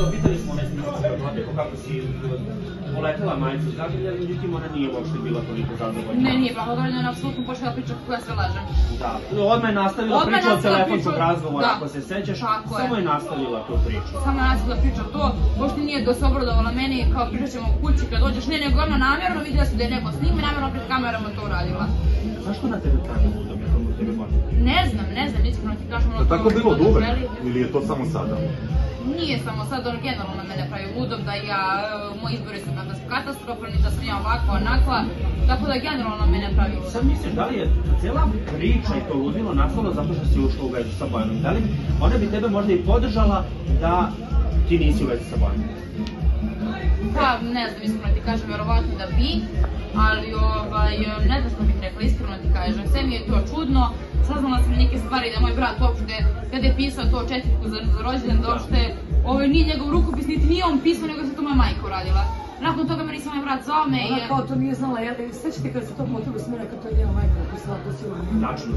videli smo onaj snimak kako si poletela majicu zagrljena, međutim ona nije uopšte bila toliko zadovoljna. Ne, nije blagodovoljna, ona apsolutno počela priča kako ja sve lažem. Da, odmah je nastavila priču od telefonskog razgovora, ako se sećaš, samo je nastavila tu priču. Samo je nastavila priča to, pošto nije do se obradovala meni, kao pričat ćemo u kući kad dođeš, ne, nego ona namjerno vidjela su da je neko snima i namjerno pred kamerama to uradila. Zašto na tebe kaže ludom, je to mu tebe možda? Ne znam, iskreno ti kažem ono to. Je tako bilo od uvek, ili je to samo sada? Nije samo sad, ono generalno mene pravi ludom, da ja, moji izbori su katastrofalni, da sam ja ovakva, onakva, tako da generalno mene pravi ludom. Sad misliš, da li je cijela priča i to ludilo nastalo zato što si ušla u vezu sa Bojanom? Da li ona bi tebe možda i podržala da ti nisi u vezi sa Bojanom? Pa, ne znam, iskreno ti kažem, verovatno da bi, ali ne znam što bih rekla, iskreno ti kažem, sve mi je to čudno, saznala sam neke stvari da je moj brat uopšte, kada je pisao to četvrtku za rođendan, da uopšte nije njegov rukopis, niti nije on pisao, nego se to moja majka uradila. Nakon toga meni se moj brat zvao me i... Ona kao to nije znala, svećate kad se to potrebu smjera kad to je njena majka upisala, to si uvijek. Tačno.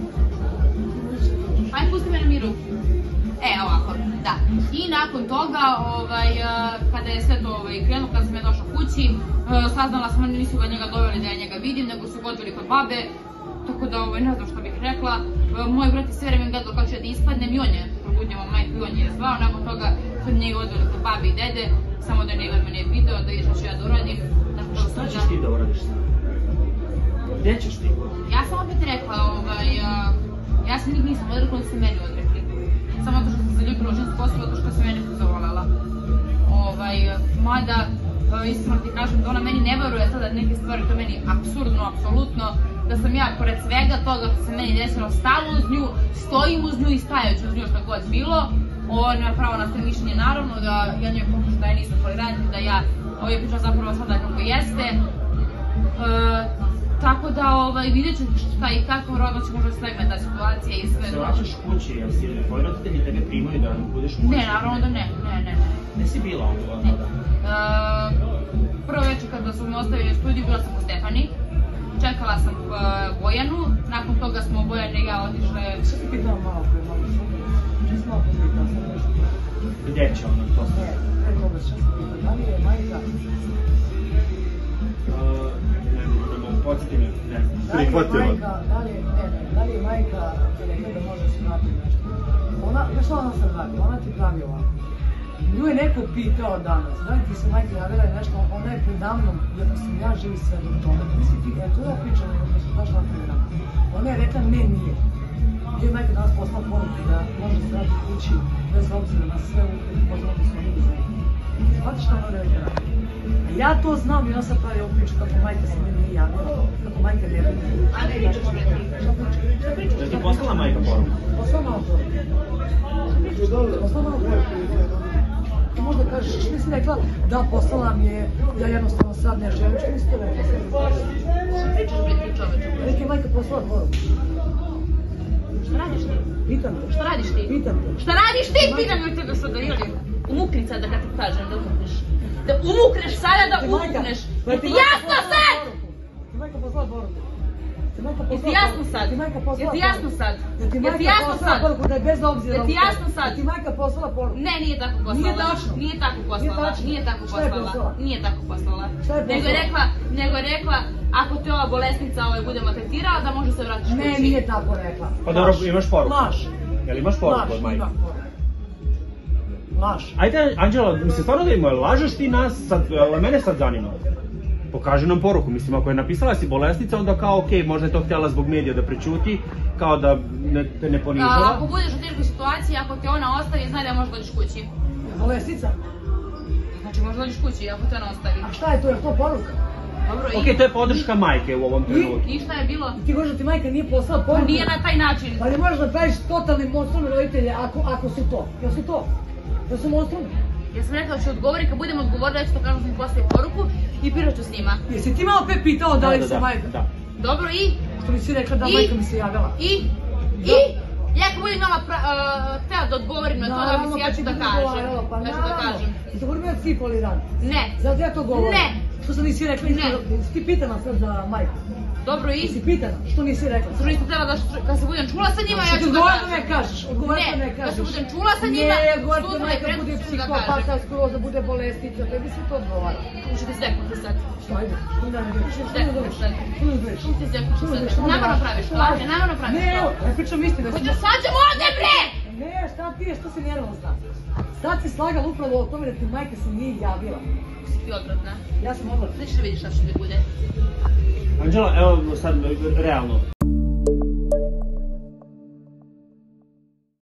Aj, pusti me na miru. Ovako, da. I nakon toga, kada je sve to krenulo, kada sam ja došla kući, saznala sam, oni nisu ga njega doveli da ja njega vidim, nego su godili kod babe, tako da ne znam što bih rekla. Moj brat je sve vreme gledao kako ću da ispadnem i on je probudio moj majku i on je zvao, nakon toga su njega odveli kod babe i dede, samo da njega od mene je video, da vidiš što ću ja da uradim. Šta ćeš ti da uradiš sad? Gdje ćeš ti? Ja sam opet rekla, ja se nikad nisam odrekla, oni su meni odrekli. Samo zato što sam se ljubila u žensku osobu, zato što sam mene zavolela. Mada, iskreno ti kažem da ona meni ne veruje sada neke stvari, to meni apsurdno, apsolutno, da sam ja, pored svega toga što se meni desilo, stala uz nju, stojim uz nju i stajaću uz nju što god bilo. Ona ima pravo na svoje mišljenje, naravno, da ja njoj pokažem da ja nisam tolerantna, da ja pričam zapravo sada kako jeste. Tako da vidjet ću šta i kako, rodno će možda slegne ta situacija i sve. Se vraćaš kući, jel si tvoji roditelji tebe primaju da budeš u kući? Ne, naravno da ne. Gde si bila onda tada? Prvo večer kada su me ostavili u studiju, bila sam u Stefani. Čekala sam Bojanu, nakon toga smo Bojana i ja otišle... Što ti pitao malo pre, što si malo pitao sam nešto? Gdje će ona to sve? Rekao da što si pitao, da li je majka... Podsjeti me, ne znam. Prihvatila. Da li je majka rekla da može se napraviti nešto? Znaš što ona sad radi? Ona ti pravi ovako. Nju je neko pitao danas, da li ti se majka javila nešto, ona je predamnom, jer sam ja živi sve do toga. Nisi ti, to je priča, da su baš napravila. Ona je rekla, ne, nije. Gdje je majka danas poslala poruku da može se raditi kući, bez obzira na sve poznati su oni izveli. Znate što ona rekla? A ja to znam i ona sad pravi ovu priču kako majka se meni nije javila, kako majka ne radi. A ne pričaš pre ti? Šta pričaš? Da ti poslala majka poruku? Poslala malo poruku. Poslala malo poruku. Ti možda kažeš, što nisi rekla, da poslala mi je, ja jednostavno sad ne želim, što nisi to rekla? Šta pričaš pre ti čoveče? Rekla je majka poslala poruku. Šta radiš ti? Pitam te. Šta radiš ti? Pitam te. Šta radiš ti? Pitam me od tebe što da idem. Umukni sad da kad ti kažem da umukneš. Da umukneš sada da umukneš. Jesi jasno sad? Ti majka poslala poruku. Jesi jasno sad? Jesi jasno sad? Jesi jasno sad? Poruku da je bez obzira. Jesi jasno sad? Ti majka poslala poruku. Ne, nije tako poslala. Nije tačno. Nije tako poslala. Nije tako poslala. Nije tako poslala. Nego je rekla, ako te ova bolesnica bude maltretirala, da može se vratiti kući. Ne, nije tako rekla. Pa dobro, imaš poruku. Laž. Jel imaš poruku od majke? Laž. Ajde, Anđela, mislim stvarno da ima, lažeš ti nas, mene sad zanima. Pokaži nam poruku, mislim, ako je napisala si bolesnica, onda kao okej, možda je to htjela zbog medija da prečuti, kao da te ne ponižava. Ako budeš u teškoj situaciji, ako te ona ostavi, znaj da možeš dođeš kući. Bolesnica? Znači možeš dođeš kući, ako te ona ostavi. A šta je to, je to poruka? Dobro, i... Okej, to je podrška majke u ovom trenutku. I šta je bilo? Ti možeš da ti majka nije poslala poruku? Nije na taj način. Pa ne možeš da praviš totalni monstrumi roditelje ako su to. Jel su to? Jel su monstrumi? Ja sam rekla da ću odgovori, kad budem odgovorila, ja ću to kažem da mi postavi poruku i pričat ću s njima. Jesi ti malo opet pitao da li se majka? Da. Dobro, i? Što mi si rekla da majka mi se javila. I? Ja kad budem imala htjela da odgovorim na to, ja ću da kažem. Ja ću da kažem. Zato moram ja svi tolerant. Ne. Zato ja to govorim. Ne. Što sam nisi rekla, ti pitala sad za majku. Dobro i... Jesi pitana? Što nisi rekla? Što nisi htjela da kad se budem čula sa njima, ja ću da Odgovorno kažem. ne kažeš, odgovorno ne kažeš. Kad se budem čula sa njima, odgovorno majka bude psihopata, skoro da bude bolestica, tebi se to odgovara. Možete se deknuti sad. Što ajde? Što ne doješ? Što ne doješ? Možete se deknuti sad. Namerno praviš to, ajde, namerno praviš to. Ne, ja pričam istinu. Hoće sad ćemo ovdje, bre! Ne, šta ti je, što si nervozna? Sad si slagala upravo o tome da ti majka se nije javila. Si ti odvratna. Ja sam odvratna. Nećeš da vidiš šta što ti bude. Anđela, evo sad realno.